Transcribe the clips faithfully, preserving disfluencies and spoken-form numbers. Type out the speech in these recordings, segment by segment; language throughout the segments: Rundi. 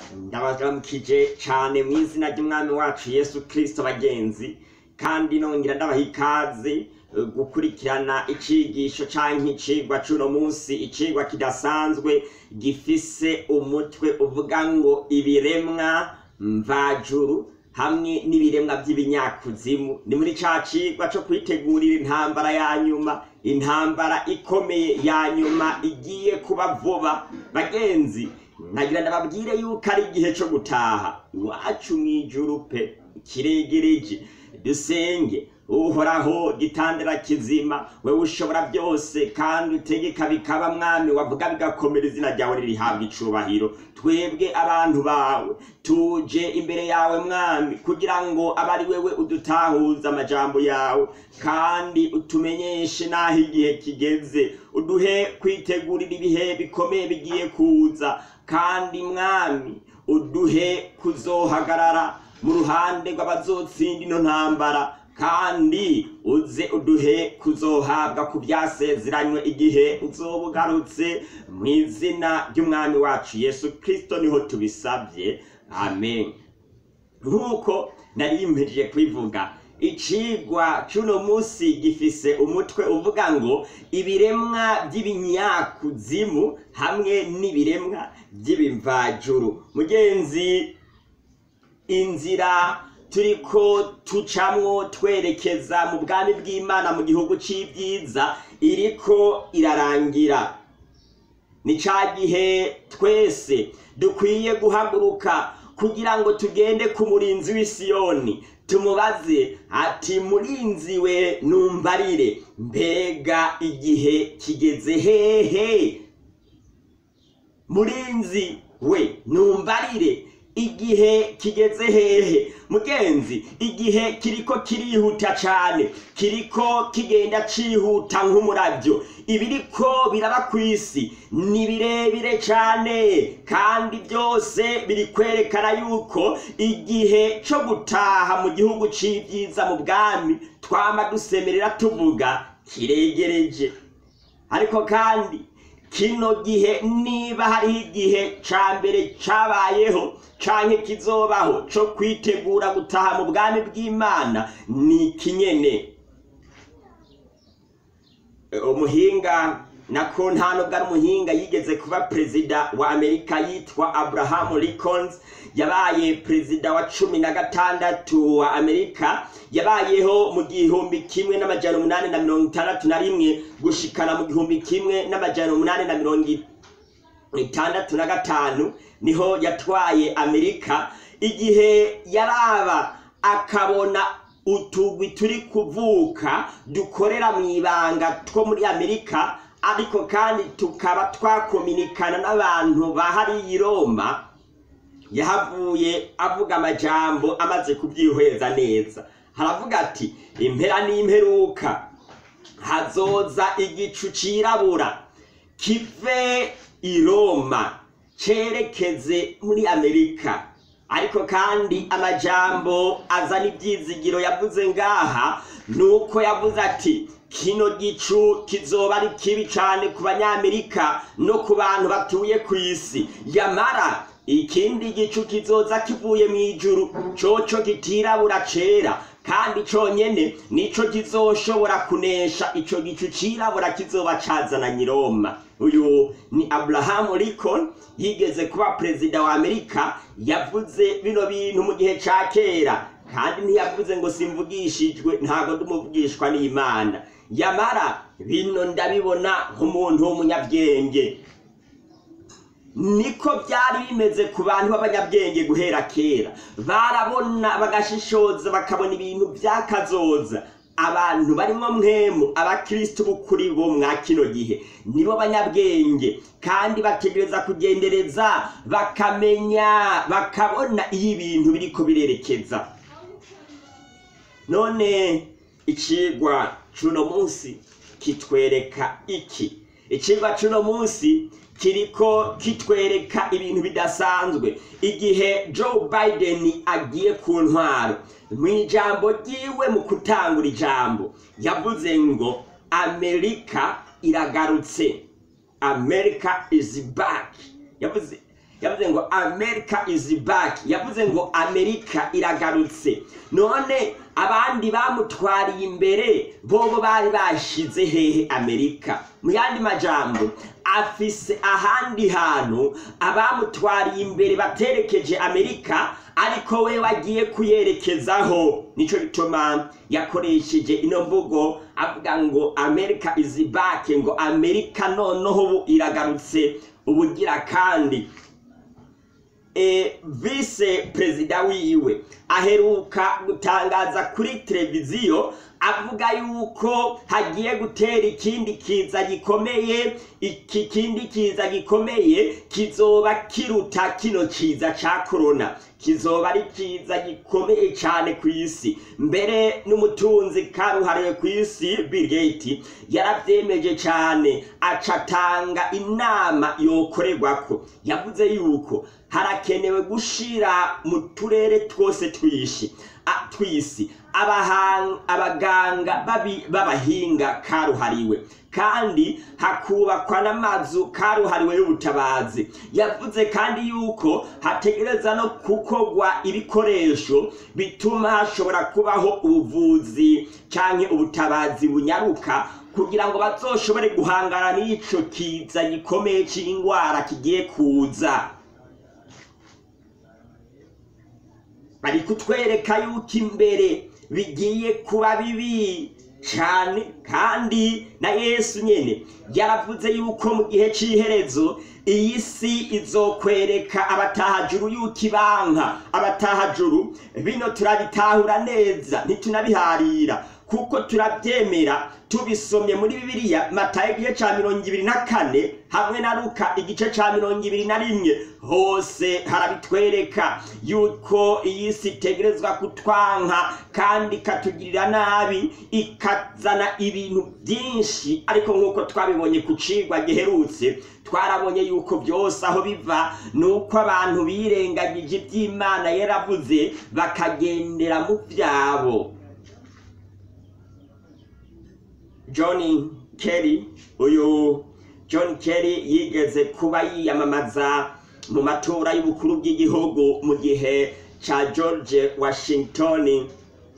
ndabaramukije cyane mu izina ry'umwami wacu Yesu Kristo bagenzi, kandi nongera ndabaha ikaze gukurikirana icigisho canke icigwa cuno munsi, icigwa kidasanzwe gifise umutwe uvuga ngo ibiremwa mvajuru hamwe n'ibiremwa by'ibinyakuzimu. Ni muri ca cigwa co kwitegurira intambara ya nyuma, intambara ikomeye ya nyuma igiye kuba vuba. Bagenzi, nagira ndababwire yuko ari igihe co gutaha iwacu mw'ijuru pe, kiregereje. Dusenge. Uhoraho gitandara kizima, wewe ushobora byose kandi utegeka bikaba, mwami wavuga bigakomera, izina ryawe ririhabwa icubahiro. Twebwe abantu bawe tuje imbere yawe mwami, kugira ngo abari wewe udutahuza amajambo yawe, kandi utumenyeshe naho igihe kigeze, uduhe kwitegurira ibihe bikomeye bigiye kuza, kandi mwami uduhe kuzohagarara mu ruhande rw'abazotsinda ino ntambara, kandi uze uduhe kuzohabwa ku byasezeranywe igihe uzoba ugarutse. Mu izina ry'umwami wacu Yesu Kristo niho tubisabye, amen. Nk'uko nari mpejeje kwivuga, icigwa cuno munsi gifise umutwe uvuga ngo ibiremwa by'ibinyakuzimu hamwe n'ibiremwa by'ibimvajuru. Mugenzi, inzira turiko tucamwo twerekeza mu bwami bw'Imana mu gihugu c'ibyiza iriko irarangira. Ni ca gihe twese dukwiye guhaguruka kugira ngo tugende ku murinzi w'i Siyoni, tumubaze ati murinzi we numbarire, mbega igihe kigeze hehe? Murinzi we numbarire, igihe kigeze hehe? Mugenzi, igihe kiriko kirihuta cane, kiriko kigenda cihuta nk'umuravyo. Ibiriko biraba kw'isi ni birebire cane, kandi byose biri kwerekana yuko igihe co gutaha mu gihugu c'ibyiza mu bwami twama dusemerera tuvuga kiregereje. Ariko kandi kino gihe, niba hariho igihe ca mbere cabayeho canke kizobaho co kwitegura gutaha mu bwami bw'Imana, ni kinyene. Umuhinga nako nta nubwo ari umuhinga, yigeze kuba perezida wa Amerika yitwa Abraham Lincoln, yabaye perezida wa cumi na gatandatu wa Amerika, yabayeho mu gihumbi kimwe n'amajana umunani na mirongo itandatu na rimwe gushikana mu gihumbi kimwe n'amajana umunani na mirongo itandatu na gatanu, niho yatwaye Amerika. Igihe yaraba akabona utugwi turi kuvuka dukorera mu ibanga two muri Amerika, ariko kandi tukaba twakominikana n'abantu bahari i Roma, yahavuye avuga amajambo amaze kubyihweza neza. Haravuga ati impera n'imperuka hazoza igicu cirabura kive i Roma cerekeze muri Amerika. Ariko kandi amajambo azana ibyizigiro yavuze ngaha, nuko yavuze ati kino gicu kizoba ari kibi cane ku banyamerika no ku bantu batuye ku isi, yamara ikindi gicu kizoza kivuye mw'ijuru, coco kitirabura cera, kandi conyene nico kizoshobora kunesha ico gicu cirabura kizoba cazananye i Roma. Uyu ni Abraham Lincoln, yigeze kuba perezida wa Amerika, yavuze bino bintu mu gihe ca kera, kandi ntiyavuze ngo simvugishijwe, ntago ndumuvugishwa n'Imana. Yamara bino ndabibona nk'umuntu w'umunyabwenge. Niko byari bimeze ku bantu b'abanyabwenge guhera kera, barabona bagashishoza bakabona ibintu byakazoza. Abantu barimo mwemu, abakristo b'ukuri bo mwa kino gihe nibo banyabwenge, kandi bategereza kugendereza bakamenya, bakabona iyo ibintu biriko birerekeza. None icigwa cuno munsi kitwereka iki? Icigwa cuno munsi kiriko kitwereka ibintu bidasanzwe. Igihe Joe Biden agiye ku ntwaro, mw'ijambo ryiwe mu kutangura ijambo yavuze ngo Amerika iragarutse, America is back. Yavuze yavuze ngo America is back, yavuze ngo Amerika iragarutse. None abandi bamutwariye imbere bobo bari bashize hehe Amerika? Mu yandi majambo, afise ahandi hantu abamutwariye imbere baterekeje Amerika, ariko we wagiye kuyerekezaho. Nico gituma yakoresheje ino mvugo avuga ngo America is back, ngo Amerika noneho ubu iragarutse ubugira kandi. E, vice perezida wiwe aheruka gutangaza kuri televiziyo avuga yuko hagiye gutera ikindi kiza gikomeye. Iki kindi kiza gikomeye kizoba kiruta kino kiza ca corona, kizoba ari kiza gikomeye cyane ku isi. Mbere n'umutunzi karuhariwe ku isi Bill Gates yaravyemeje cyane, acatanga inama yokorerwako. Yavuze yuko harakenewe gushira mu turere twose twishi twisi abaganga b'abahinga karuhariwe, kandi hakubakwa n'amazu karuhariwe y'ubutabazi. Yavuze kandi yuko hategereza no kukogwa ibikoresho bituma hashobora kubaho ubuvuzi canke ubutabazi bunyaruka, kugira ngo bazoshobore guhangana n'ico kiza gikomeye c'ingwara kigiye kuza. Bari kutwereka yuko imbere bigiye kuba bibi cyane, kandi na Yesu nyene yaravuze yuko mu gihe c'iherezo iyi si izokwereka abatahajuru yuko ibanka. Abatahajuru bino turabitahura neza, ntitunabiharira kuko turabyemera tubisomye muri Bibiliya, Matayo igice ca mirongo ibiri na kane hamwe na Luka igice ca mirongo ibiri na rimwe. Hose harabitwereka yuko iyi si itegerezwa kutwanka kandi ikatugirira nabi, ikazana ibintu byinshi. Ariko nk'uko twabibonye ku cigwa giherutse, twarabonye yuko byose aho biva nuko abantu birengagije iby'Imana yaravuze bakagendera mu byabo. John Kerry, uyu John Kerry yigeze kuba yiyamamaza mu matora y'ubukuru bw'igihugu mu gihe ca George Washington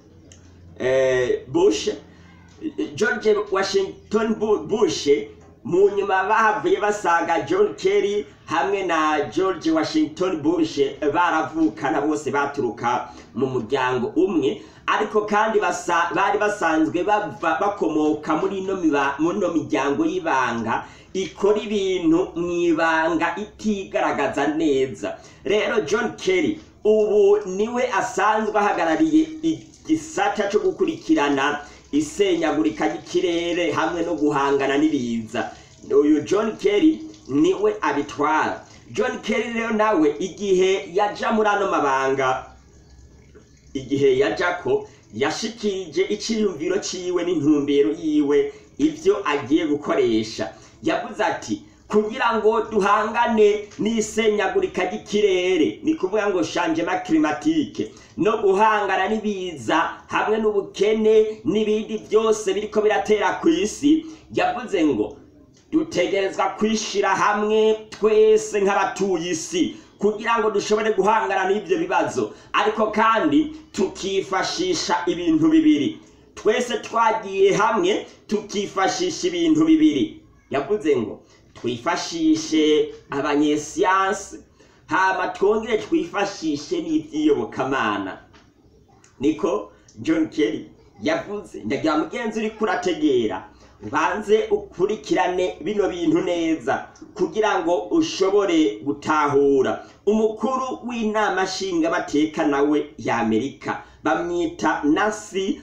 eh, Bush. George Washington Bush mu nyuma bahavuye basaga John Kerry hamwe na George Washington Bush baravukana, bose baturuka mu muryango umwe, ariko kandi basa, bari basanzwe bava bakomoka muri ino muno miryango y'ibanga ikora ibintu mwibanga itigaragaza neza. Rero John Kerry ubu niwe asanzwe ahagarariye igisata cyo gukurikirana isenyagurika y'ikirere hamwe no guhangana n'ibiza. Uyu John Kerry niwe abitwara. John Kerry rero nawe igihe yaja muri ano mabanga, igihe yajako yashikirije iciyumviro ciwe n'intumbero yiwe ivyo agiye gukoresha. Yavuze ati kugira ngo duhangane n'isenyagurika y'ikirere, ni kuvuga ngo changement climatique, no guhangana n'ibiza hamwe n'ubukene n'ibindi byose biriko biratera ku isi, yavuze ngo dutegerezwa kwishira hamwe twese nk'abatuye isi kugira ngo dushobore guhangana n'ibyo bibazo, ariko kandi tukifashisha ibintu bibiri. Twese twagiye hamwe tukifashisha ibintu bibiri. Yavuze ngo twifashishe abanyesiyansi, hama twongere twifashishe n'iby'iyobokamana. Niko John Kerry yavuze. Ndagira mugenzi uri kurategera ubanze ukurikirane bino bintu neza kugira ngo ushobore gutahura. Umukuru w'inama nshinga mateka nawe ya Amerika bamwita Nancy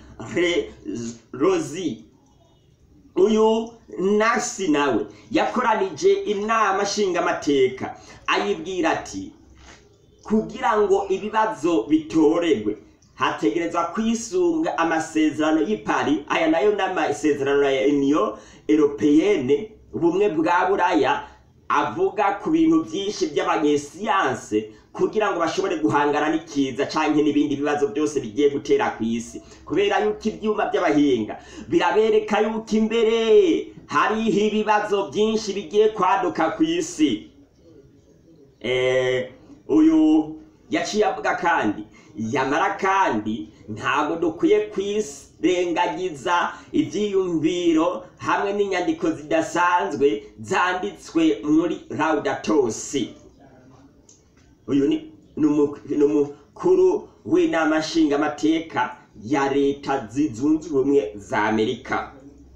Pelosi. Uyu Nancy nawe yakoranije inama nshinga mateka, ayibwira ati kugira ngo ibibazo bitoregwe hategerezwa kwisunga amasezerano y'Ipari. Aya nayo n'amasezerano ya Union Européenne, ubumwe bwa Buraya, avuga ku bintu byinshi by'abanyesiyanse kugira ngo bashobore guhangana n'ikiza canke n'ibindi bibazo byose bigiye gutera ku isi. Kubera yuko ibyuma by'abahinga birabereka yuko imbere hariho ibibazo byinshi bigiye kwaduka ku isi. eh, uyu yaciye avuga kandi yamara kandi ntabwo dukwiye kwirengagiza ivyiyumviro hamwe n'inyandiko zidasanzwe zanditswe muri Laudato Si. Uyu ni n'umukuru w'inama nshingamateka ya leta zunze ubumwe za Amerika.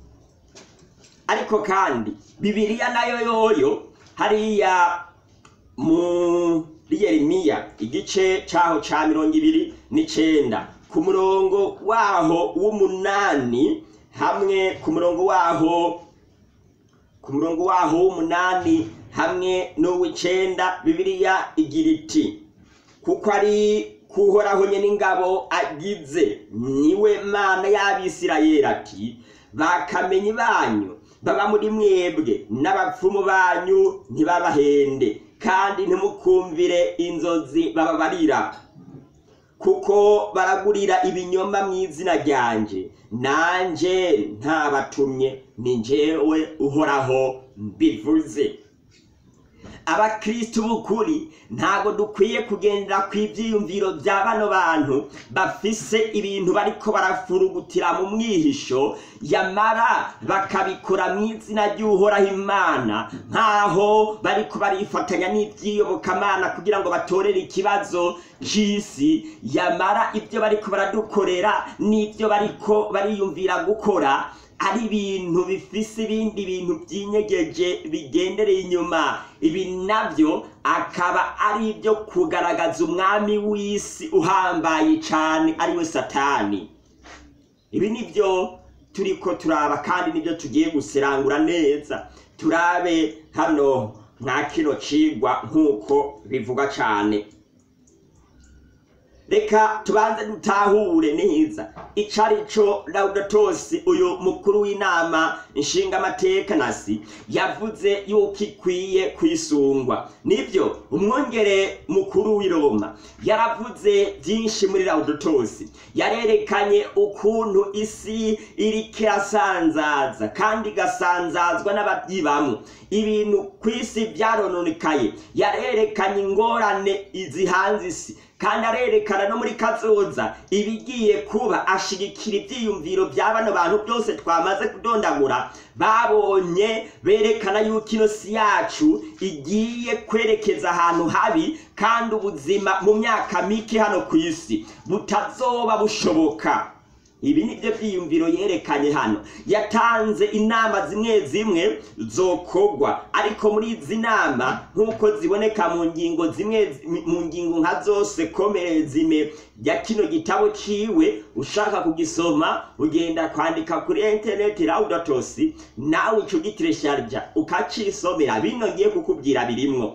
Ariko kandi Bibiliya nayo yoyo hariya muri Yeremiya igice caho ca mirongo ibiri n'icenda ku murongo waho w'umunani hamwe ku murongo waho ku murongo waho w'umunani hamwe n'uw'icenda Bibiliya igira iti kuko ari kuhoraho nyene ingabo agize niwe Mana y'Abisirayeli ati bakamenyi banyu baba muri mwebwe n'abapfumu banyu ntibabahende kandi ntimukumvire inzozi bababarira kuko baragurira ibinyoma mu izina ryanje nanje ntabatumye ni njyewe uhoraho mbivuze. Abakristo b'ukuri ntago dukwiye kugendera kw'ivyiyumviro bya bano bantu bafise ibintu bariko barafurugutira mu mwihisho yamara bakabikora mu izina ry'uhoraho Imana nkaho bariko barifatanya n'ivyiyobokamana kugira ngo batorere ikibazo c'isi, yamara ibyo bariko baradukorera n'ibyo bariko bariyumvira gukora ari ibintu bifise ibindi bintu byinyegeje bigendereye inyuma. Ibi navyo akaba ari ibyo kugaragaza umwami w'isi uhambaye cane ari we Satani. Ibi nivyo turiko turaba kandi nivyo tugiye guserangura neza turabe hano nta kino cigwa nk'uko bivuga cane. Reka tubanze dutahure neza icarico Laudato Si uyu mukuru w'inama nshingamateka nasi yavuze yuko ikwiye kwisungwa. Nivyo umwongere mukuru w'i Roma yaravuze byinshi muri Laudato Si, yarerekanye ukuntu isi iriko irasanzaza kandi igasanzazwa n'ababyibamwe, ibintu kw'isi byarononekaye, yarerekanye ingorane izihanze isi kandi arerekana no muri kazoza ibigiye kuba, ashigikira ivyiyumviro bya bano bantu byose twamaze kudondagura. Babonye berekana yuko ino si yacu igiye kwerekeza ahantu habi kandi ubuzima mu myaka mike hano ku isi butazoba bushoboka. Ibi nivyo vyiyumviro yerekanye hano. Yatanze inama zimwe zimwe zokogwa, ariko muri izi nama nkuko ziboneka mu ngingo zimwe mu ngingo nka zose komere zime ya kino gitabo ciwe, ushaka kugisoma ugenda kwandika kuri internet Laudato Si nawe ico gitire sharja ukacisomera. Bino ngiye kukubwira birimwo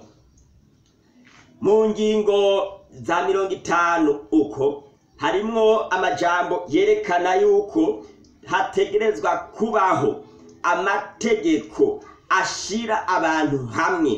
mu ngingo za mirongo itanu uko harimwo amajambo yerekana yuko hategerezwa kubaho amategeko ashira abantu hamwe,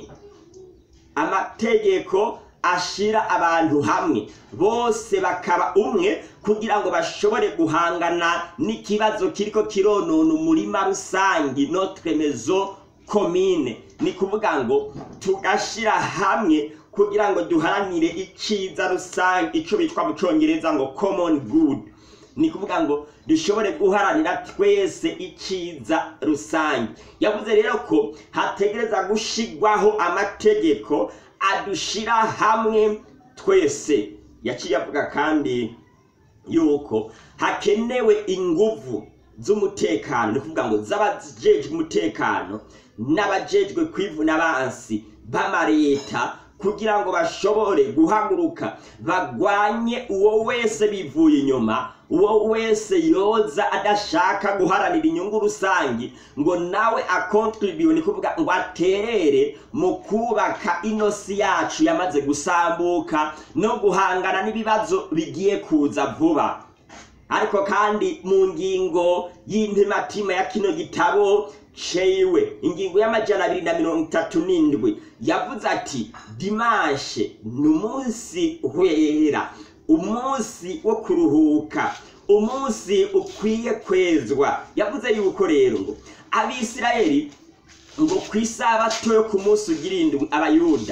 amategeko ashira abantu hamwe bose bakaba umwe kugira ngo bashobore guhangana n'ikibazo kiriko kironona umurima rusangi, notre maison commune. Ni kuvuga ngo tugashira hamwe kugira ngo duharanire iciza rusange, ico bitwa mu Congereza ngo common good. Ni kuvuga ngo dushobore guharanira twese iciza rusange. Yavuze rero ko hategereza gushigwaho amategeko adushira hamwe twese. Yaciye avuga kandi yuko hakenewe inguvu z'umutekano, ni kuvuga ngo z'abajejwe umutekano n'abajejwe kwivuna abansi b'amareta kugira ngo bashobore guhaguruka bagwanye uwo wese bivuye inyuma, uwo wese yoza adashaka guharanira inyungu rusangi ngo nawe akontribuye, ni kuvuga ngo aterere mu kubaka inosi yacu yamaze gusambuka no guhangana n'ibibazo bigiye kuza vuba. Ariko kandi mu ngingo y'intimatima ya kino gitabo shewe ingingo y'amajana abiri na mirongo itatu n'indwi yavuze ati dimanche ni umunsi wera, umunsi wo kuruhuka, umunsi ukwiye kwezwa. Yavuze yuko rero ngo Abisirayeli ngo kwisabato yo ku munsi ugira indwi abayuda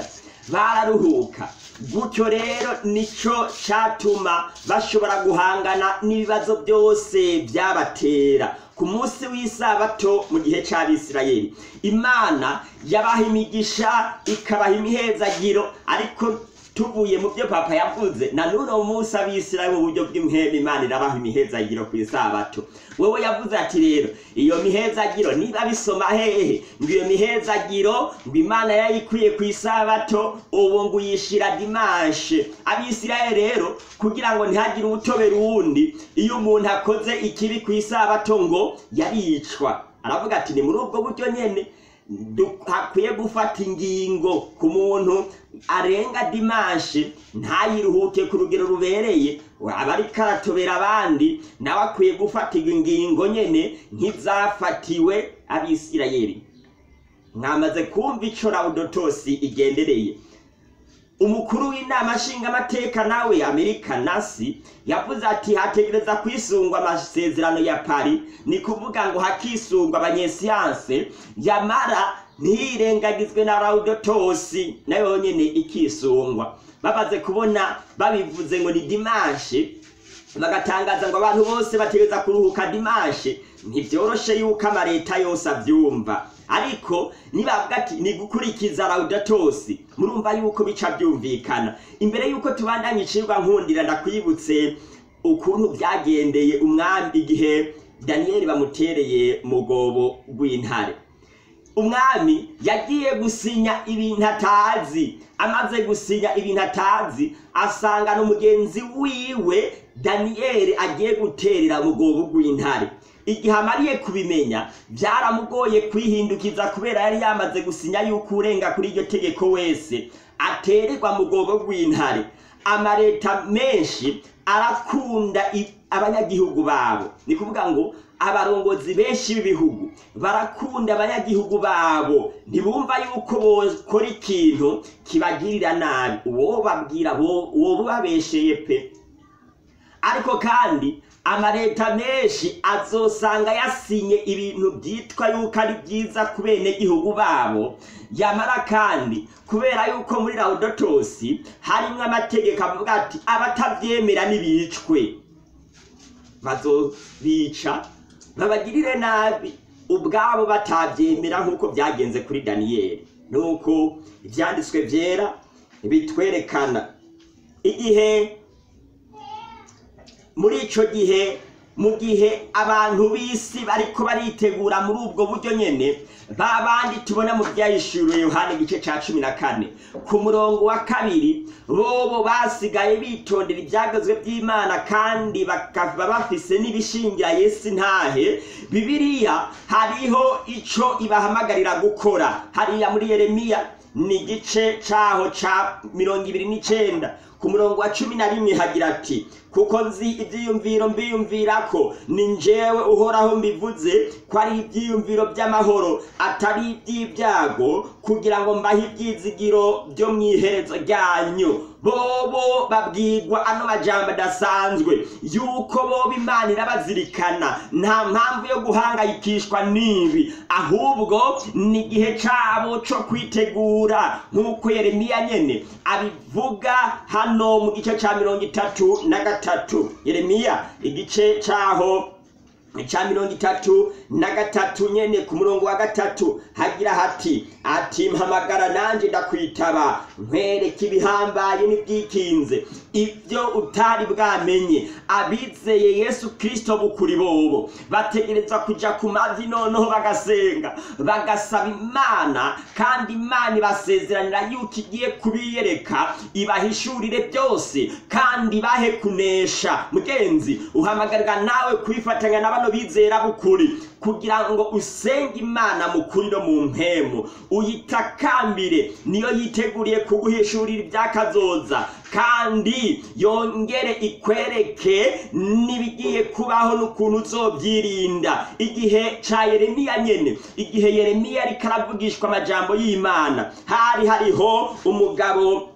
bararuhuka. Gutyo rero nico catuma bashobora guhangana n'ibibazo byose byabatera. Ku munsi w'isabato mu gihe c'Abisirayeli, Imana yabaha imigisha ikabaha imihezagiro, ariko tuvuye mu byo papa yavuze, na nuno munsi Abisirayeli mu buryo bw'imhemu Imana irabaha imihezagiro ku isabato. Wewe yavuze ati rero iyo mihezagiro niba bisoma hehe ngo iyo mihezagiro ngo Imana yayikwiye ku isabato, ubu ngo uyishira dimanche. Abisirayeli rero kugira ngo ntihagire ubutobera uwundi, iyo umuntu akoze ikibi ku isabato ngo yaricwa. Aravuga ati ni muri ubwo buryo nyene hakwiye gufata ingingo ku muntu arenga dimanche ntayiruhuke ku rugero rubereye, abari karatobera abandi nawe akwiye gufata ingingo nyene nk'izafatiwe Abisirayeli. Mwamaze kumva ico Laudotosi igendereye. Umukuru w'inama nshingamateka nawe Amerika Nasi yavuze ati hategereza kwisungwa amasezerano ya Paris, ni kuvuga ngo hakisungwa abanyesiyanse, yamara ntirengagizwe na Laudotosi nayo nyene ikisungwa. Babaze kubona babivuze ngo ni dimanche, bagatangaza ngo abantu bose bategereza kuruhuka dimanche, ntivyoroshe yuko amareta yose avyumva. Ariko nibavuga ati ni gukurikiza Laudotosi, murumva yuko bica byumvikana. Imbere yuko tubandanye icirwa nkundira ndakwibutse ukuntu byagendeye umwami igihe Daniel bamutereye mu gobo rw'intare. Umwami yagiye gusinya ibintu atazi, amaze gusinya ibintu atazi asanga n'umugenzi wiwe Daniel agiye guterera mu gobo rw'intare. Igihe amariye kubimenya byaramugoye kwihindukiza, kubera yari yamaze gusinya yuko urenga kuri iryo tegeko wese atererwa mu gobo rw'intare. Amareta menshi arakunda abanyagihugu babo, ni kuvuga ngo abarongozi benshi b'ibihugu barakunda abanyagihugu babo, ntibumva yuko bokora ikintu kibagirira nabi, uwo babwira uwo babesheye pe. Ariko kandi amareta menshi azosanga yasinye ibintu byitwa yuko ari byiza ku benegihugu babo, yamara kandi kubera yuko muri Laudotosi harimo amategeko avuga ati abatavyemera nibicwe, bazobica babagirire nabi ubwabo batavyemera, nk'uko byagenze kuri Daniel. Nuko ivyanditswe vyera bitwerekana igihe muri ico gihe, mu gihe abantu b'isi bariko baritegura muri ubwo buryo nyene, babandi tubona mu byahishuriwe Yohana igice ca cumi na kane ku murongo wa kabiri, bobo basigaye bitondera ibyagezwe by'Imana kandi bakaba bafise n'ibishingira Yesu ntahe. Bibiliya hariho ico ibahamagarira gukora. Hariya muri Yeremiya ni igice caho ca mirongo ibiri n'icenda ku murongo wa cumi na rimwe hagira ati, kuko nzi ibyiyumviro mbiyumvirako, ni njyewe uhoraho mbivuze ko ari ibyiyumviro by'amahoro atari iby'ibyago, kugira ngo mbahe ibyizigiro byo mu iherezo ryanyu. Bobo babwirwa ano majambo adasanzwe yuko bobo Imana irabazirikana, nta mpamvu yo guhangayikishwa n'ibi, ahubwo ni igihe cabo co kwitegura, nk'uko Yeremiya nyene abivuga hano mu gice ca mirongo itatu na gatatu. Yeremiya igice caho cha mirongo itatu na gatatu nyene ku murongo wa gatatu hagira hati ati mpamagara nanje ndakwitaba, nkwereka ibihambaye n'ibyikinze, ibyo utari bwamenye. Abizeye Yesu Kristo bukuri bobo bategereza kuja ku mavi noneho bagasenga, bagasaba Imana, kandi Imana ibasezeranira yuko igiye kubiyereka, ibahishurire byose kandi bahe kunesha. Mugenzi, uhamagarira nawe kwifatanya n'abano bizera bukuri, kugira ngo usenge Imana mukuri no mu mpemu, uyitakambire, niyo yiteguriye kuguhishurira ibyakazoza, kandi yongere ikwereke nibigiye kubaho n'ukuntu uzobyirinda. Igihe ca Yeremiya nyene, igihe Yeremiya ariko aravugishwa amajambo y'Imana, hari hariho umugabo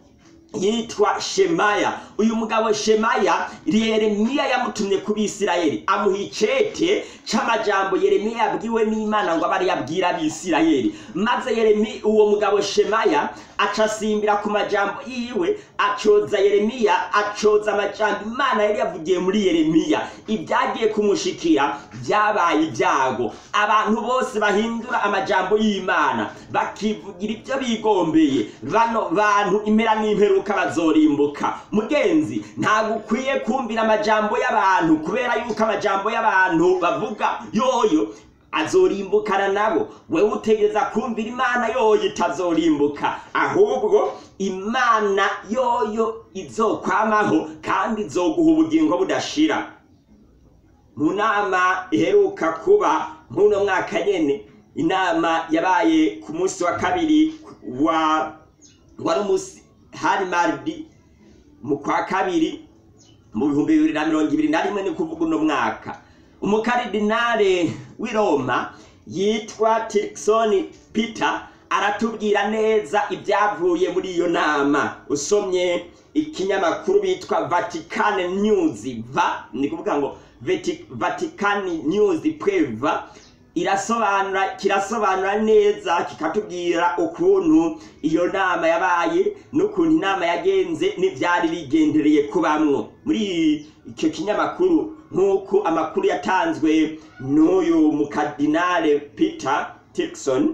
yitwa Shemaya. Uyu mugabo Shemaya Yeremiya yamutumye ku Bisirayeli, amuha icete c'amajambo Yeremiya yabwiwe n'Imana ngo abari yabwira Abisirayeli. Maze Yeremiya, uwo mugabo Shemaya acasimbira ku majambo yiwe, acoza Yeremiya, acoza amajambo Imana yari yavugiye muri Yeremiya. Ibyagiye kumushikira byabaye ibyago. Abantu bose bahindura amajambo y'Imana bakivugira ibyo bigombeye, bano bantu impera n'imperuka bazorimbuka. Mugenzi, ntabwo ukwiye kumvira amajambo y'abantu, kubera yuko amajambo y'abantu bavuga yoyo azorimbukana nabo. Wewe utegereza kumvira Imana yoyo itazorimbuka, ahubwo Imana yoyo izokwamaho kandi izoguha ubugingo budashira. Mu nama iheruka kuba muno mwaka nyene, inama yabaye ku munsi wa kabiri wa wari umunsi hari mardi mu kwa kabiri mu bihumbi bibiri na mirongo ibiri na rimwe, ni kuvuga uno mwaka. Umukaridinale w'i Roma yitwa Turkson Peter aratubwira neza ibyavuye muri iyo nama. Usomye ikinyamakuru bitwa Vatican News va, ni kuvuga ngo Vatican News Preva, irasobanura kirasobanura neza kikatubwira ukuntu iyo nama yabaye n'ukuntu inama yagenze n'ivyari bigendereye kubamwo. Muri icyo kinyamakuru, nk'uko amakuru yatanzwe n'uyu mukardinale Peter Turkson,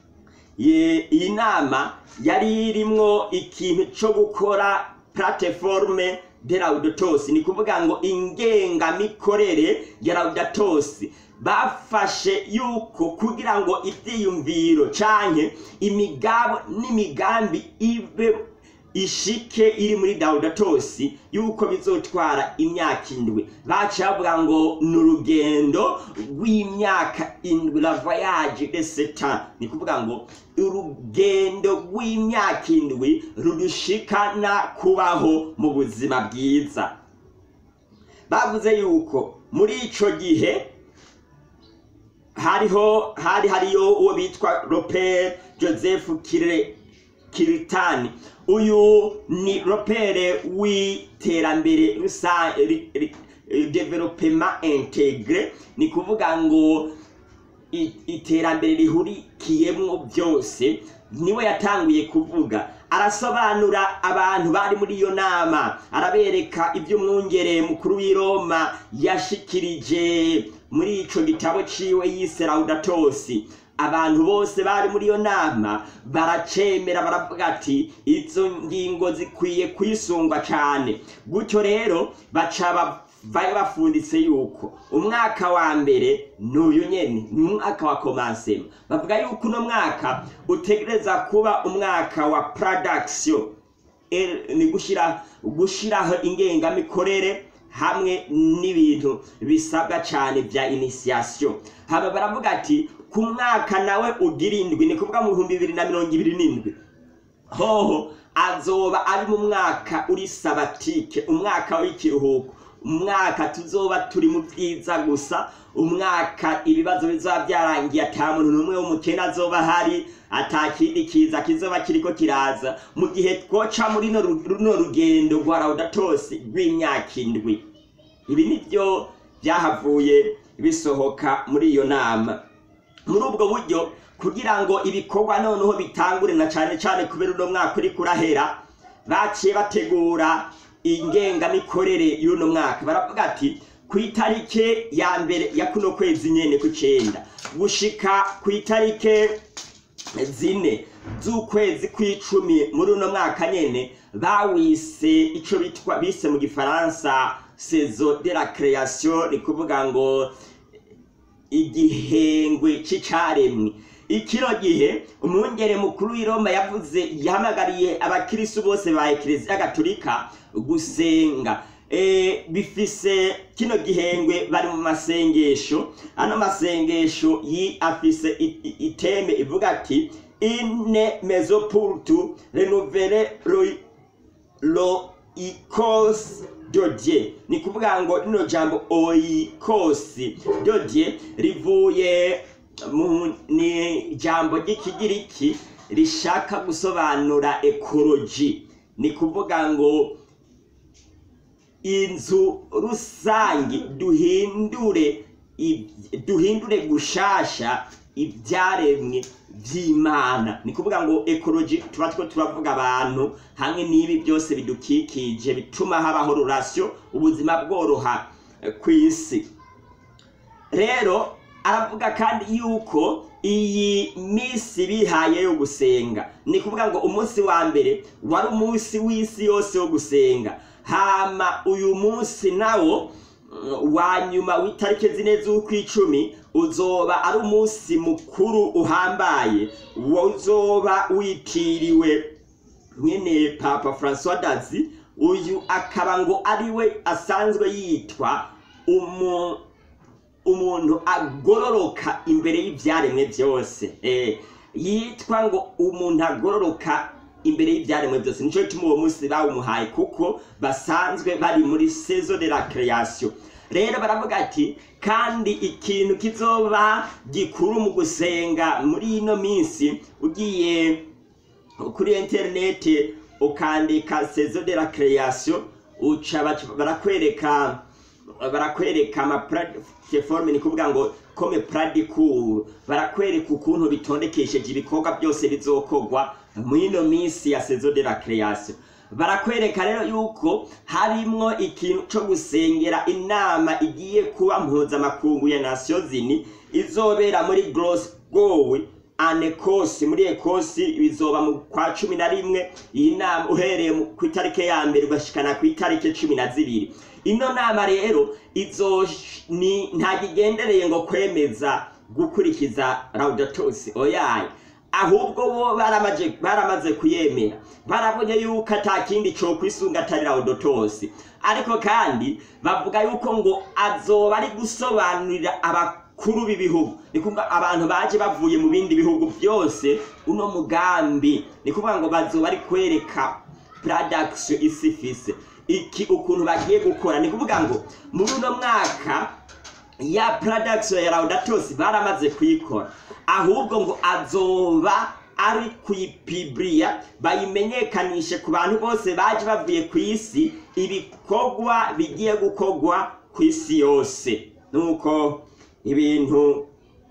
iyi nama yari irimwo ikintu cyo gukora plateforme de Laudato Si, ni kuvuga ngo ingenga mikorere ya Laudato Si. Bafashe yuko kugira ngo ivyiyumviro canke imigabo n'imigambi ibe ishike iri muri Laudato Si, yuko bizotwara imyaka indwi. Baca bavuga ngo n'urugendo rw'imyaka indwi, la voyage de sept ans, ni kuvuga ngo urugendo rw'imyaka indwi rudushikana kubaho mu buzima bwiza. Bavuze yuko muri ico gihe hariho hari hariyo uwo bitwa Robert Joseph Kiritani. Uyu ni Robert w'iterambere rusange, development integre, ni kuvuga ngo iterambere rihurikiyemwo byose. Niwe yatanguye kuvuga, arasobanura abantu bari muri iyo nama, arabereka ibyo umwungere mukuru w'i Roma yashikirije muri ico gitabo ciwe yise Laudato Si. Abantu bose bari muri iyo nama baracemera, baravuga ati izo ngingo zikwiye kwisungwa cyane. Gutyo rero baca bari bafunditse yuko umwaka wa mbere n'uyu nyene ni umwaka wa commencement. Bavuga yuko uno mwaka utegereza kuba umwaka wa production, ni gushira gushiraho ingenga mikorere hamwe n'ibintu bisabwa cyane bya initiation. Haba baravuga ati ku mwaka nawe ugira indwi, ni kuvuga mu bihumbi bibiri na mirongo ibiri n'indwi hoho azoba ari mu mwaka uri sabatike, umwaka w'ikiruhuko, umwaka tuzoba turi mu byiza gusa, umwaka ibibazo bizaba byarangiye, ata muntu n'umwe w'umukene azoba hari, atakindi kiza kizoba kiriko kiraza, mu gihe twoca muri runo rugendo rwa Laudato Si rw'imyaka indwi. Ibi nivyo byahavuye bisohoka muri iyo nama. Muri ubwo buryo, kugira ngo ibikorwa noneho bitangure na cyane cyane kubera uno mwaka uri kurahera, baciye bategura ingenga mikorere y'uno mwaka. Baravuga ati ku itarike ya mbere ya kuno kwezi nyene ku cenda gushika ku itarike zine z'ukwezi kw'icumi muri uno mwaka nyene, bawise ico bitwa bise mu Gifaransa saison de la création, ni kuvuga ngo igihengwe c'icaremwe. Ikiro gihe umwungere mukuru w'i Roma yavuze, yahamagariye abakristo bose ba Eklezia Gatolika gusenga. E, bifise kino gihengwe bari mu masengesho. Ano masengesho yi afise iteme ivuga ati ine mezo pour tout renouveler lo ikos dodie, ni kuvuga ngo ino jambo oikosi dodie rivuye mu ni jambo ry'ikigiriki rishaka gusobanura ecology, ni kuvuga ngo inzu rusangi duhindure duhindure gushasha ibyaremwe by'Imana. Ni kuvuga ngo ecology tuba two turavuga abantu hamwe n'ibi byose bidukikije bituma habaho relation ubuzima bworoha kw'isi. Rero aravuga kandi yuko iyi misi bihaye yo gusenga, ni kuvuga ngo umunsi wa mbere wari umunsi w'isi yose wo gusenga, hama uyu munsi nawo wa nyuma w'itariki zine z'ukwicumi uzoba ari umunsi mukuru uhambaye uzoba witiriwe mwene Papa François d'Assise. Uyu akaba ngo ariwe asanzwe yitwa umu umuntu agororoka imbere y'ivyaremwe byose. Eh, yitwa ngo umuntu agororoka imbere y'ivyaremwe byose. Nico gituma uwo munsi bawumuhaye kuko basanzwe bari muri saison de la création. Rero baravuga ati kandi ikintu kizoba gikuru mu gusenga muri ino minsi, ugiye kuri internet ukandika saison de la création uca barakwereka barakwereka ama platform, ni kuvuga ngo comme pradicour, barakwereka ukuntu bitondekesheje ibikorwa byose bizokogwa muri ino minsi ya saison de la création. Barakwereka rero yuko harimwo ikintu cyo gusengera inama igiye kuba mpuzamakungu ya Nations Unies izobera muri Glasgow en Ecosse. Muri Ecosse bizoba mu kwa cumi na rimwe. Iyi nama uhereye ku itariki ya mbere ugashikana ku itariki cumi na zibiri. Ino nama rero izo ni ntagigendereye ngo kwemeza gukurikiza Laudato Si oyaye, ahubwo bo baramaje baramaze kuyemera, barabonye yuko atakindi cyo kwisunga atari Laudato Si. Ariko kandi bavuga yuko ngo azoba ari gusobanurira abakuru b'ibihugu, ni kuvuga abantu baje bavuye mu bindi bihugu byose uno mugambi, ni kuvuga ngo bazoba ari kwereka production isifise iki ukuntu bagiye gukora. Ni kuvuga ngo muri uno mwaka ya production ya Laudato Si baramaze kuyikora, ahubwo ngo azoba ari kuyipibria bayimenyekanishe ku bantu bose baje bavuye ku isi ibikorwa bigiye gukogwa ku isi yose. Nuko ibintu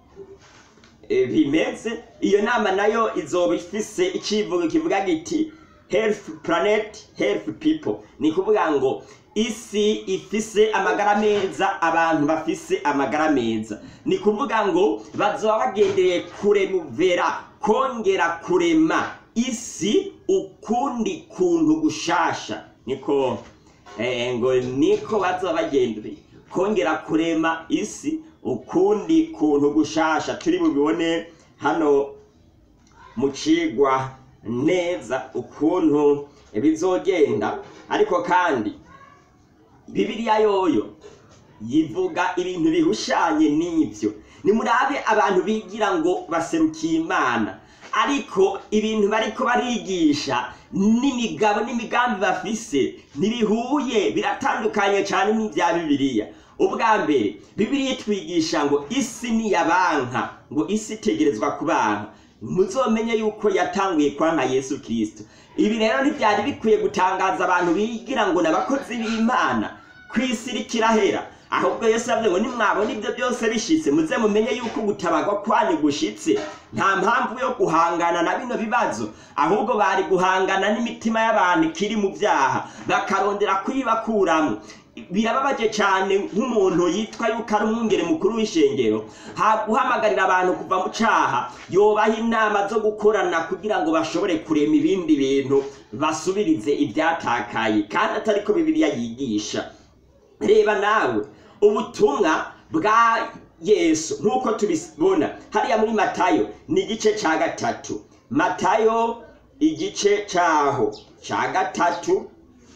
e, bimeze. Iyo nama nayo izoba ifise icivugo kivuga giti health planet health people, ni kuvuga ngo isi ifise amagara meza, abantu bafise amagara meza. Ni kuvuga ngo bazoba bagendeye kurenuvera, kongera kurema isi ukundi kuntu gushasha. Niko eh, ngo niko bazoba bagendeye kongera kurema isi ukundi kuntu gushasha. Turi bubibone hano mu cigwa neza ukuntu bizogenda. Ariko kandi Bibiliya yoyo yivuga ibintu bihushanye n'ivyo. Ni murabe abantu bigira ngo baserukiye Imana, ariko ibintu bariko barigisha n'imigabo n'imigambi bafise ntibihuye, biratandukanye cyane n'ivya Bibiliya. Ubwa mbere Bibiliya itwigisha ngo isi ni yabanka, ngo isi tegerezwa kubanka. Muzomenye yuko yatanguye kwanka Yesu Kristo. Ibi rero ntibyari bikwiye gutangaza abantu bigira ngo nabakozi b'Imana kwisi rikirahera, ahubwo Yesu yavuze ngo nimwabona ibyo byose bishitse muze mumenye yuko gutabagwa kwani gushitse. Nta mpamvu yo guhangana na bino bibazo, ahubwo bari guhangana n'imitima y'abantu kiri mu byaha bakarondera kwibakuramo. Birababaje cyane nk'umuntu yitwa yuko ari umwungere mukuru w'ishengero haguhamagarira abantu kuva mu caha, yobaha inama zo gukorana kugira ngo bashobore kurema ibindi bintu basubirize ibyatakaye, kandi atari ko Bibiliya yigisha. Reba nawe ubutumwa bwa Yesu nkuko tubibona hariya muri Matayo ni igice ca gatatu. Matayo igice caho ca gatatu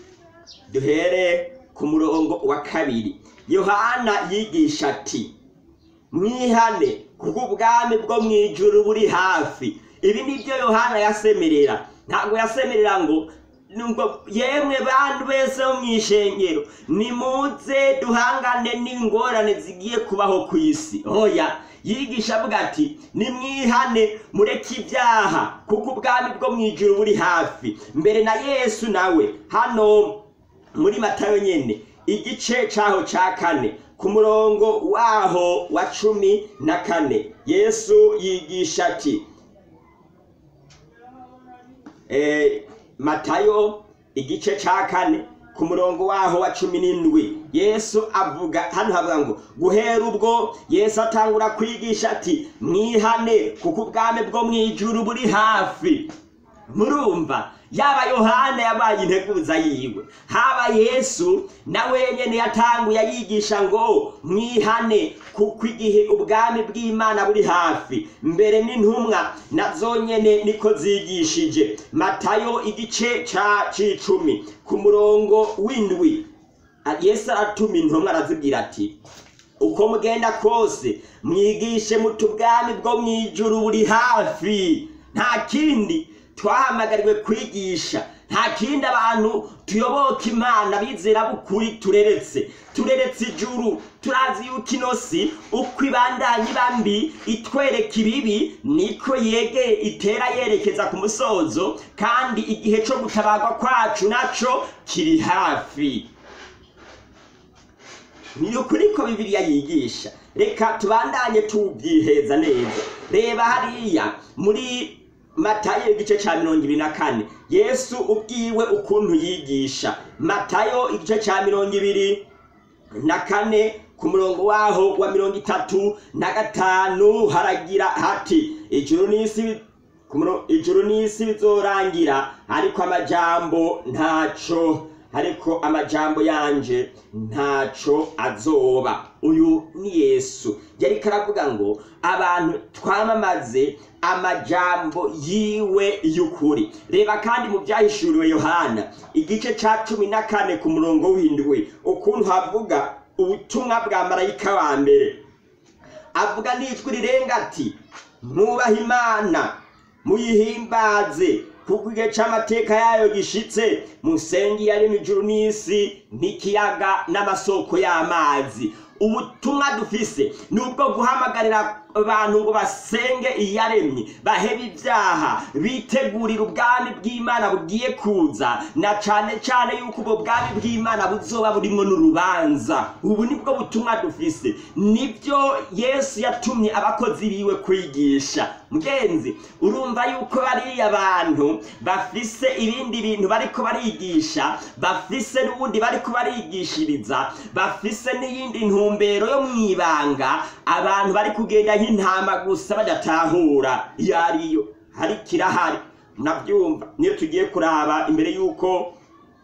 duhere ku murongo wa kabiri. Yohana yigisha ati mwihane kuko ubwami bwo mwijuru buri hafi. Ibi nibyo Yohana yasemerera. Ntabwo yasemerera ngo ngo yemwe bantu bese bo mwishengero nimuze duhangane n'ingorane zigiye kubaho ku isi. Oya, yigisha avuga ati nimwihane mureke ibyaha kuko ubwami bwo mwijuru buri hafi. Mbere na Yesu nawe hano muri Matayo nyene igice caho ca kane ku murongo waho wa cumi na kane Yesu yigisha ati eh Matayo igice ca kane ku murongo waho wa cumi n'indwi Yesu avuga hano havuga ngo guhera ubwo Yesu atangura kwigisha ati mwihane kuko ubwami bwo mwijuru buri hafi. Murumva yaba Yohana yabaye integuza yiwe, haba Yesu nawe nyene yatanguye yigisha ngo mwihane kuko igihe ubwami bw'Imana buri hafi. Mbere n'intumwa nazo nyene niko zigishije. Matayo igice ca cumi ku murongo w'indwi Yesu aratuma intumwa arazibwira ati uko mugenda kose mwigishe muti ubwami bwo mwijuru buri hafi. Nta kindi twahamagariwe kwigisha, nta kindi abantu tuyoboka Imana bizera bukuri tureretse tureretse ijuru. Turazi yuko inosi uko ibandanye bambi itwereka ibibi niko yege itera yerekeza ku musozo, kandi igihe cyo gutabagwa kwacu naco kiri hafi. Niyo kuri ko Bibiliya yigisha. Reka tubandanye tubyiheza neza. Reba hariya muri Matayo igice ca mirongo ibiri na kane Yesu ubwiwe ukuntu yigisha. Matayo igice ca mirongo ibiri na kane ku murongo waho wa mirongo itatu na gatanu haragira hati ijuru n'isi ijuru n'isi bizorangira ariko amajambo ntaco ariko amajambo yanje ntaco azoba. Uyu ni Yesu yari karavuga ngo abantu twamamaze amajambo yiwe y'ukuri. Reba kandi mu byahishuriwe Yohana igice ca cumi na kane ku murongo w'indwi ukuntu havuga ubutumwa bwa marayika wa mbere. Avuga n'ijwi rirenga ati mwubaha Imana muyihimbaze kuko igihe c'amateka yayo gishitse, musengi yari mu ijuru n'isi n'ikiyaga n'amasoko y'amazi. Ubutumwa dufise nubwo guhamagarira abantu ngo basenge iyaremye, bahebe ibyaha, bitegurira ubwami bw'Imana bugiye kuza, na cane cane yuko ubwo bwami bw'Imana buzoba burimo n'urubanza. Ubu nibwo butumwa dufise, nibyo Yesu yatumye abakozi biwe kwigisha. Mugenzi, urumva yuko bari abantu bafise ibindi bintu bariko barigisha, bafise n'ubundi bariko barigishiriza, bafise n'iyindi ntumbero yo mwibanga, abantu bari kugenda nk'intama gusa badatahura yariyo. Hari kirahari nabyumva niyo tugiye kuraba imbere yuko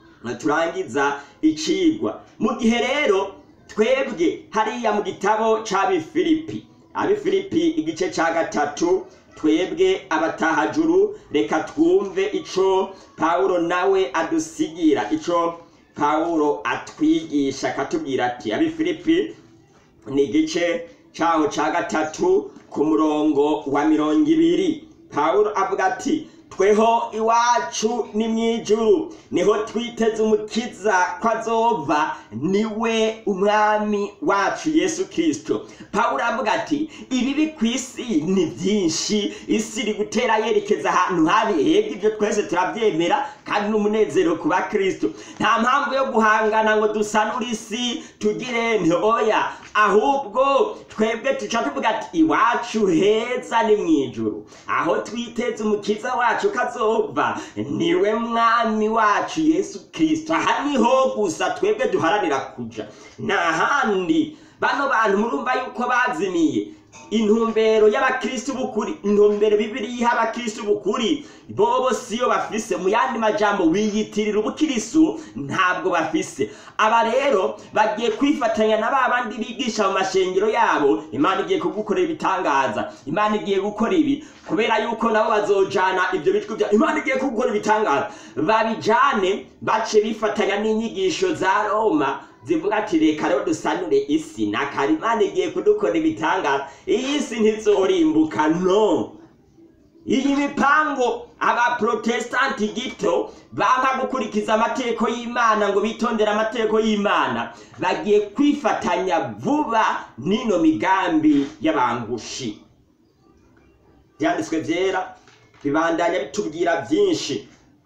turangiza icigwa. Mu gihe rero twebwe hariya mu gitabo c'Abifilipi Abifilipi igice ca gatatu twebwe abatahajuru, reka twumve ico Paulo nawe adusigira, ico Paulo atwigisha akatubwira ati Abifilipi ni igice caho ca gatatu ku murongo wa mirongo ibiri. Paulo avuga ati tweho iwacu ni mwijuru, niho twiteze umukiza kwazova, niwe umwami wacu Yesu Kristo. Paulo avuga ati ibibi kwisi ni byinshi, isi iri gutera yerekeza ahantu habi, hebwe ibyo twese turabyemera kandi n'umunezero kuba Kristo. Nta mpamvu yo guhangana ngo dusanure isi tugire ntoya, ahubwo twebwe tuca tuvuga ati iwacu heza ni mwijuru, aho twiteze umukiza wacu kazova, niwe mwami wacu Yesu Kristo. Aha niho gusa twebwe duharanira kuja, nta handi. Bano bantu murumva yuko bazimiye intumbero y'abakristo bukuri, intumbero Bibiliya iha abakristo bukuri bobo siyo bafise. Mu yandi majambo wiyitirira ubukristo ntabwo bafise. Aba rero bagiye kwifatanya na babandi bigisha mu mashengero yabo, Imana igiye kugukorera ibitangaza, Imana igiye gukora ibi, kubera yuko nabo bazojana ibyo bitwa bya Imana igiye kugukora ibitangaza, babijane bace bifatanya n'inyigisho za Roma zivuga ati reka rero dusanure isi, na Imana igiye kudukora ibitangaza. Iyi si ntizorimbuka, no. Iyi mipango aba protestanti gito banka gukurikiza amategeko y'Imana ngo bitondera amategeko y'Imana bagiye kwifatanya vuba nino migambi y'abangushi. Byanditswe byera bibandanya bitubwira byinshi,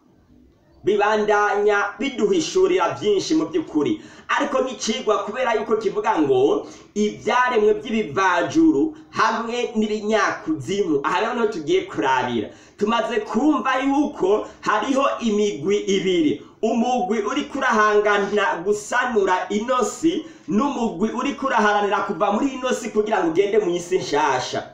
bibandanya biduhishurira byinshi mu by'ukuri, ariko n'icigwa kubera yuko kivuga ngo ibyaremwe by'ibivajuru hamwe n'ibinyakuzimu. Aha rero niho tugiye kurabira. Tumaze kumva yuko hariho imigwi ibiri, umugwi uri kurahangana gusanura inosi n'umugwi uri kuraharanira kuva muri inosi kugira ngo ugende mu isi nshasha.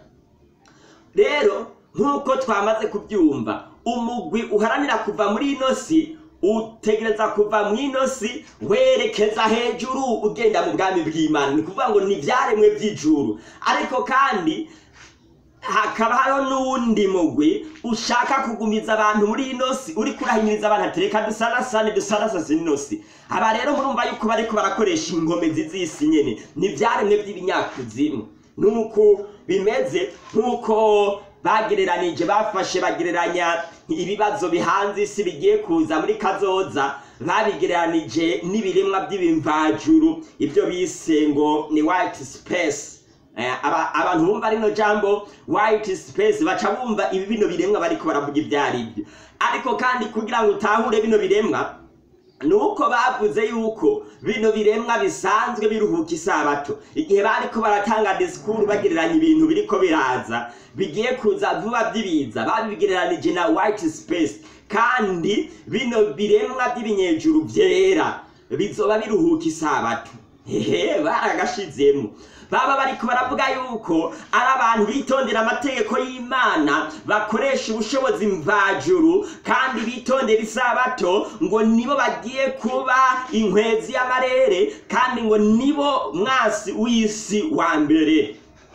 Rero nk'uko twamaze kubyumva, umugwi uharanira kuva muri inosi utegereza kuva mu inosi werekeza hejuru ugenda mu bwami bw'Imana, ni kuvuga ngo ni ibyaremwe by'ijuru. Ariko kandi hakaba hariho n'uwundi mugwi ushaka kugumiza abantu muri inosi, uri kurahimiriza abantu ati reka dusanasane dusanasase inosi. Aba rero murumva yuko bariko barakoresha ingomezi z'isi nyene, ni ibyaremwe by'ibinyakuzimu. Nuko bimeze nk'uko bagereranije bafashe bagereranya ibibazo bihanze isi bigiye kuza muri kazoza, babigereranije n'ibiremwa by'ibimvajuru, ibyo bise ngo ni white space. Abantu bumva rino jambo white space baca bumva ibi bino biremwa bariko baravuga ibyari byo. Ariko kandi kugira ngo utahure bino biremwa nuko bavuze yuko bino biremwa bisanzwe biruhuka isabato. Igihe bariko baratanga disikuru bagereranya ibintu biriko biraza bigiye kuza vuba by'ibiza, babigereranije na white space, kandi bino biremwa by'ibinyejuru byera bizoba biruhuka isabato. Hehe, baragashizemo. Baba bariko baravuga yuko ari abantu bitondera amategeko y'Imana, bakoresha ubushobozi mvajuru, kandi bitondera isabato, ngo nibo bagiye kuba inkwezi y'amarere, kandi ngo nibo mwasi w'isi wa mbere.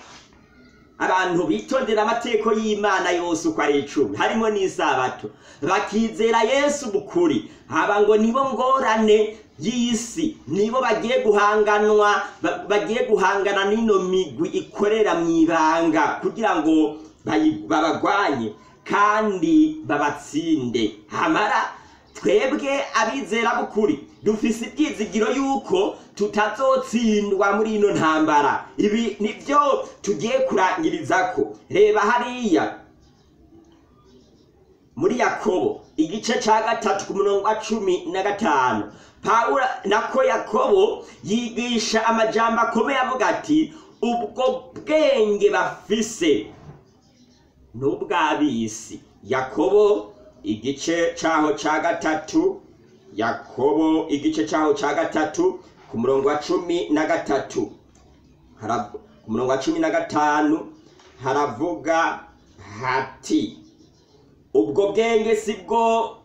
Abantu bitondera amategeko y'Imana yose uko ari icumi harimo n'isabato, bakizera Yesu bukuri, haba ngo nibo ngorane y'isi, nibo bagiye guhanganwa, bagiye guhangana n'ino migwi ikorera mwibanga kugira ngo babagwanye kandi babatsinde. Hamara twebwe abizera bukuri dufise ibyizigiro yuko tutazotsindwa muri ino ntambara. Ibi nivyo tugiye kurangirizako. Reba hariya muri Yakobo igice ca gatatu ku murongo wa cumi na gatanu, Pawulo nako Yakobo yigisha amajambo akomeye avuga ati ubwo bwenge bafise n'ubw'abisi. Yakobo igice caho ca gatatu, Yakobo igice caho ca gatatu ku murongo wa cumi na gatatu, ku murongo wa cumi na gatanu haravuga hati ubwo bwenge sibwo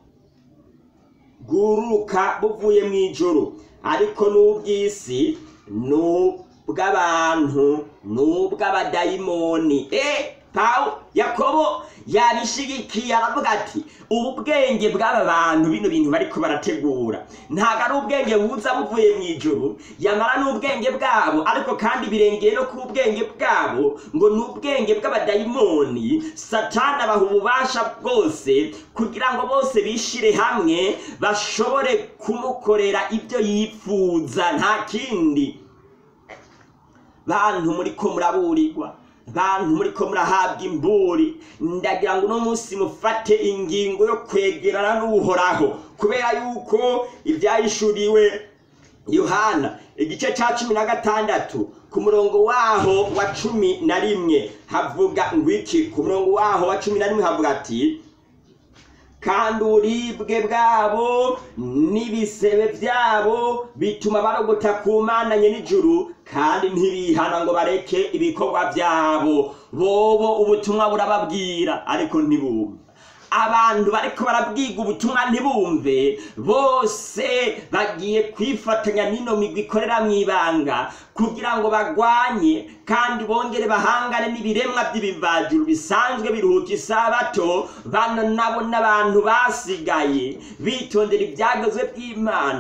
guruka buvuye mu ijuru, ariko n'ubw'isi n'ubw'abantu n'ubw'abadayimoni. Eh, Pawulo Yakobo yabishigikiye aravuga ati ubu bwenge bw'aba bantu bino bintu bariko barategura ntago ari ubwenge buza buvuye mu ijuru, yamara n'ubwenge bwabo, ariko kandi birengeye no ku bwenge bwabo ngo n'ubwenge bw'abadayimoni. Satani abaha ububasha bwose kugira ngo bose bishire hamwe bashobore kumukorera ibyo yifuza, nta kindi. Bantu muri ko muraburirwa, bantu muri ko murahabwa imburi, ndagira ngo no munsi mufate ingingo yo kwegerana n'Uhoraho, kubera yuko ibyayishuriwe Yohana igice ca cumi na gatandatu ku murongo waho wa cumi na rimwe havuga ngwiki. Ku murongo waho wa cumi na rimwe havuga ati kandi uburibwe bwabo n'ibisebe byabo bituma barogota ku Mana nyen'ijuru, kandi ntibihana ngo bareke ibikorwa byabo. Bobo ubutumwa burababwira ariko ntibumva. Abantu bariko barabwiga ubutumwa ntibumve, bose bagiye kwifatanya n'ino migwi ikorera mwibanga kugira ngo bagwanye kandi bongere bahangane n'ibiremwa by'ibivajuru bisanzwe biruhuka isabato. Bano nabo n'abantu basigaye bitondera ibyagezwe by'Imana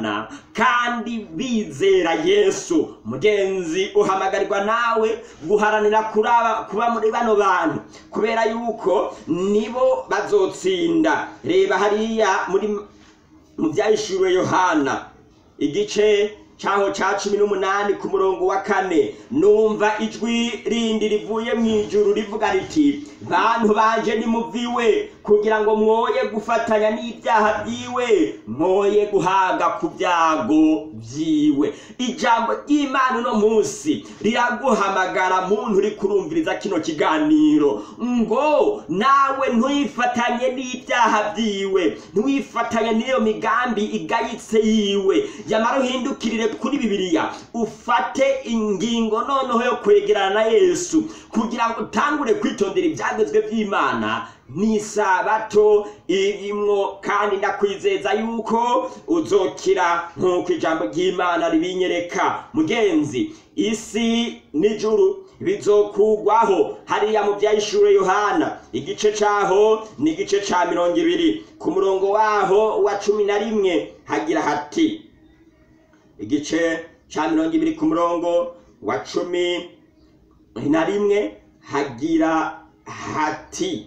kandi bizera Yesu. Mugenzi, uhamagarirwa nawe guharanira kuraba kuba muri bano bantu, kubera yuko nibo bazotsinda. Reba hariya muri mu byahishuriwe Yohana igice cyaho ca cumi n'umunani ku murongo wa kane, numva ijwi rindi rivuye mu ijuru rivuga riti, bantu banje nimuviwe kugira ngo mwoye gufatanya n'ibyaha byiwe, mwoye guhaga ku byago byiwe. Ijambo ry'Imana uno munsi riraguhamagara muntu uri kurumviriza kino kiganiro ngo nawe ntuyifatanye n'ibyaha byiwe, ntuyifatanye n'iyo migambi igayitse yiwe. Yamara uhindukirire kuri Bibiliya, ufate ingingo noneho yo kwegerana na Yesu kugira ngo utangure kwitondera ibyagezwe by'Imana n'isabato irimwo, kandi ndakwizeza yuko uzokira nk'uko ijambo ry'Imana ribinyereka. Mugenzi, isi n'ijuru bizokugwaho. Hariya mu byahishuriwe Yohana igice caho ni igice ca mirongo ibiri ku murongo waho wa cumi na rimwe hagira hati, igice ca mirongo ibiri ku murongo wa cumi na rimwe hagira hati,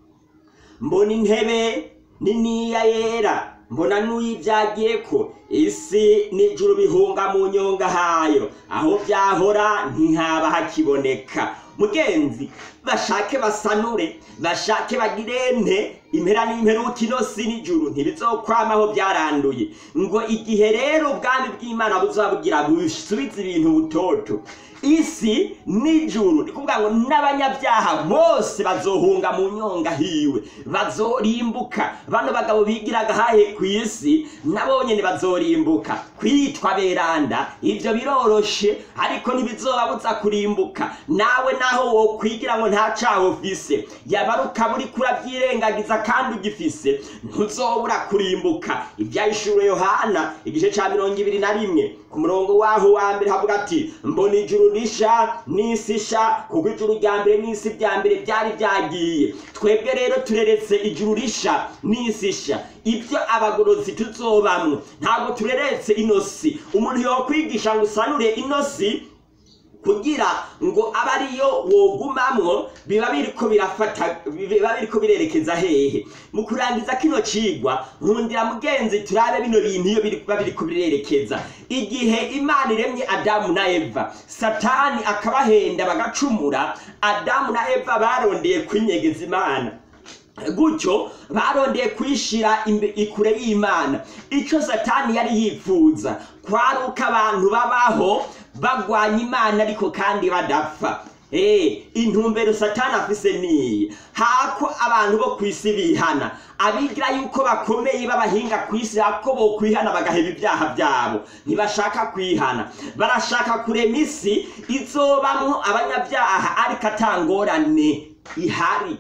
mbona intebe niniya yera, mbona n'uyivyagiyeko, isi n'ijuru bihunga mu nyonga hayo, aho byahora ntihaba hakiboneka. Mugenzi, bashake basanure, bashake bagirente, impera n'imperuka ino si n'ijuru ntibizokwamaho byaranduye. Ngo igihe rero ubwami bw'Imana buzabugira busubize ibintu butoto, isi n'ijuru ni kuvuga ngo n'abanyabyaha bose bazohunga mu nyonga hiwe, bazorimbuka. Bano bagabo bigiraga hahe ku isi nabo nyene bazorimbuka. Kwitwa beranda ivyo biroroshe, ariko ntibizobabuza kurimbuka. Nawe naho wo kwigira ngo nta caho ufise, yabaruka buri kuravyirengagiza kandi ugifise, ntuzobura kurimbuka. Ibyahishuriwe Yohana igice ca mirongo ibiri na rimwe ku murongo waho wa mbere havuga ati, mbona ijuru risha n'isi isha, kuko ijuru rya mbere n'isi bya mbere byari byagiye. Twebwe rero tureretse ijuru risha n'isi isha, ibyo abagorozi tuzobamwo. Ntabwo tureretse inosi. Umuntu yokwigisha ngo usanure inosi kugira ngo abariyo wogumamwo, biba biriko birafata, biba biriko birerekeza hehe. Mu kurangiza kino cigwa, nkundira mugenzi turabe bino bintu iyo biriko biriko birerekeza. Igihe Imana iremye Adamu na Eva, Satani akabahenda bagacumura, Adamu na Eva barondeye kwinyegeza Imana, gutyo barondeye kwishira ikure y'Imana. Ico Satani yari yifuza kwaruka abantu babaho bagwanya Imana ariko kandi badapfa. Eh, intumbero Satani afise ni hako abantu bo kwisi bihana, abigira yuko bakomeye babahinga kwisi, hako bo kwihana bagaheba ibyaha byabo. Ntibashaka kwihana, barashaka kurema isi izobamwo abanyabyaha ariko atangorane ihari.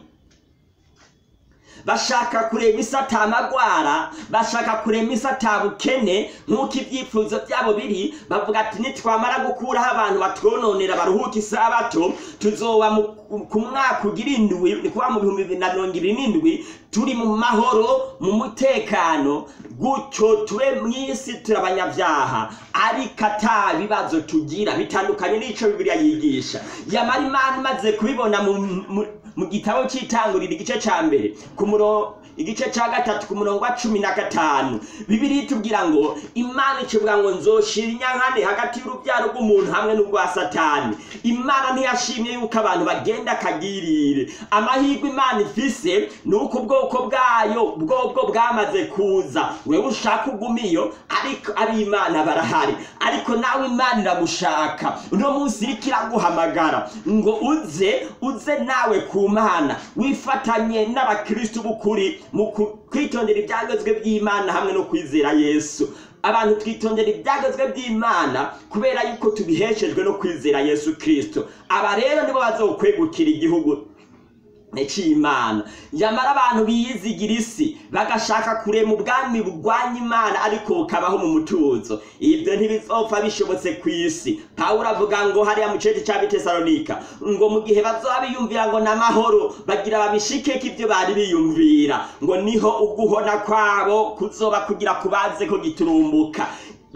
Bashaka kurema isi atamagwara, bashaka kurema isi atabukene nk'uko ibyifuzo byabo biri. Bavuga ati, nitwamara gukuraho abantu batwononera baruhuka isabato, tuzoba ku mwaka ugira indwi, ni kuba mu bihumbi bibiri na mirongo ibiri n'indwi, turi mu mahoro mu mutekano, gutyo tube mw'isi turi abanyabyaha ariko ata bibazo tugira, bitandukanye n'ico Bibiliya yigisha. Yamara Imana imaze kubibona mu mu gitabo cy'Itanguriro igice ca mbere ku murongo igice ca gatatu ku murongo wa cumi na gatanu, Bibiliya itubwira ngo Imana ikivuga ngo nzoshira inyankane hagati y'urubyaro rw'umuntu hamwe n'urwa Satani. Imana ntiyashimye yuko abantu bagenda kagirire. Amahirwe Imana ifise nuko ubwoko bwayo bwobwo bwamaze kuza. Wewe ushaka ugumiyo, ariko abi Imana barahari. Ariko nawe Imana iragushaka. Uno munsi iriko iraguhamagara ngo uze uze nawe ku Mana, wifatanye n'abakristo b'ukuri mu kwitondera ibyagezwe by'Imana hamwe no kwizera Yesu. Abantu twitondera ibyagezwe by'Imana kubera yuko tubiheshejwe no kwizera Yesu Kristo. Aba rero nibo bazokwegukira igihugu n'Imana. Yamara abantu biyizigira isi bagashaka kurema ubwami bugwanya Imana ariko bukabaho mu mutuzo, ibyo ntibizopfa bishobotse ku isi. Pawulo avuga ngo hariya mu cete cya Bitesalonika ngo mu gihe bazoba biyumvira ngo n'amahoro, bagira babishike k'ibyo bari biyumvira, ngo niho uguhona kwabo kuzoba kugira kubaze ko giturumbuka.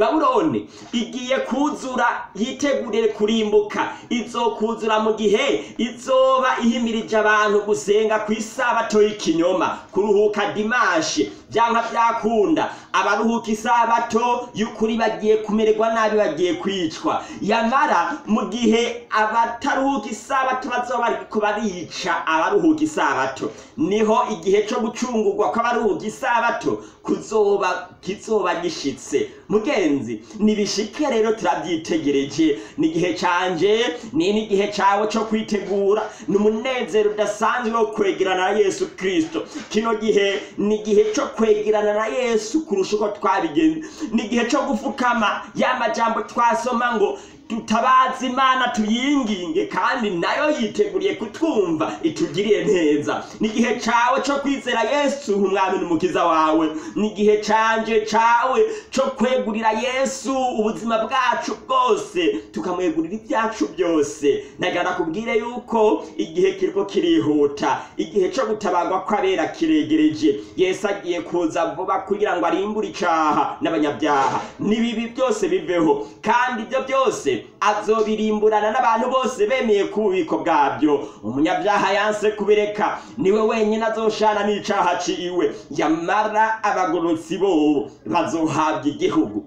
Babuloni igiye kuzura, yitegurire kurimbuka. Izokuzura mu gihe izoba ihimirije abantu gusenga ku isabato y'ikinyoma, kuruhuka dimanche byanka byakunda. Abaruhuka isabato y'ukuri bagiye kumererwa nabi, bagiye kwicwa. Yamara mu gihe abataruhuka isabato bazoba bariko barica abaruhuka isabato, niho igihe cyo gucungurwa kw'abaruhuka isabato kuzoba kizoba gishitse. Mugenzi, nibishike rero turabyitegereje. Ni igihe canje, ni n'igihe cawe cyo kwitegura. Ni umunezero udasanzwe wo kwegerana na Yesu Kristo. Kino gihe ni igihe cyo kwegerana na Yesu kurusha uko twabigenze. Ni igihe cyo gufukama ya majambo twasoma ngo tutabaza Imana tuyinginge, kandi nayo yiteguriye kutwumva itugiriye neza. Ni igihe cawe cyo kwizera Yesu nk'umwami n'umukiza wawe. Ni igihe canje cawe cyo kwegurira Yesu ubuzima bwacu bwose, tukamwegurira ibyacu byose. Nagana kubwire yuko igihe kiriko kirihuta, igihe cyo gutabagwa kw'abera kiregereje. Yesu agiye kuza vuba kugira ngo arimbure icaha n'abanyabyaha n'ibibi byose biveho, kandi ibyo byose azobirimburana n'abantu bose bemeye ku bubiko bwabyo. Umunyabyaha yanse kubireka niwe wenyine azoshana n'icaha ciwe. Yamara abagorotsi bo bazohabwa igihugu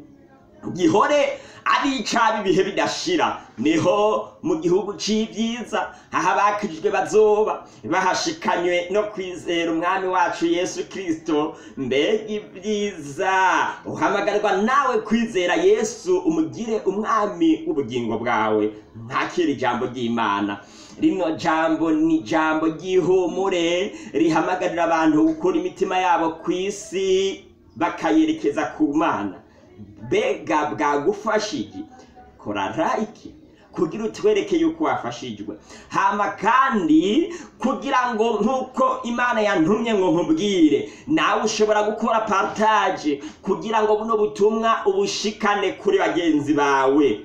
gihore ari icabi ibihe bidashira. Niho mu gihugu c'ivyiza aha abakijwe bazoba bahashikanywe no kwizera umwami wacu Yesu Kristo. Mbega ibyiza! Uhamagarwa nawe kwizera Yesu, umugire umwami w'ubugingo bwawe. Ntakira ijambo ry'Imana. Rino jambo ni jambo ry'ihumure rihamagarira abantu gukura imitima yabo kw'isi bakayerekeza ku Mana. Bega bwagufashije, kora like kugira utwereke yuko wafashijwe. Hama kandi kugira ngo nkuko Imana yantumye ngo nkubwire, nawe ushobora gukora partage kugira ngo buno butumwa ubushikane kuri bagenzi bawe.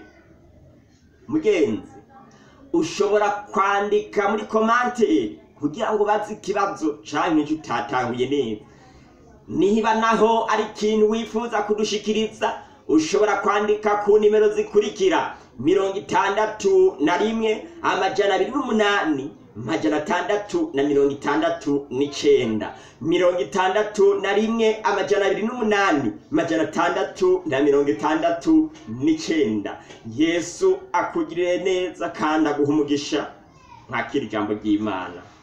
Mugenzi, ushobora kwandika muri komante kugira ngo bazi ikibazo canke icyo utatahuye neza. Niba naho ari ikintu wifuza kudushikiriza, ushobora kwandika ku nimero zikurikira: mirongo itandatu na rimwe amajana abiri n'umunani amajana atandatu na mirongo itandatu n'icenda, mirongo itandatu na rimwe amajana abiri n'umunani amajana atandatu na mirongo itandatu n'icenda. Yesu akugirire neza kandi aguha umugisha. Ntakira ijambo ry'Imana.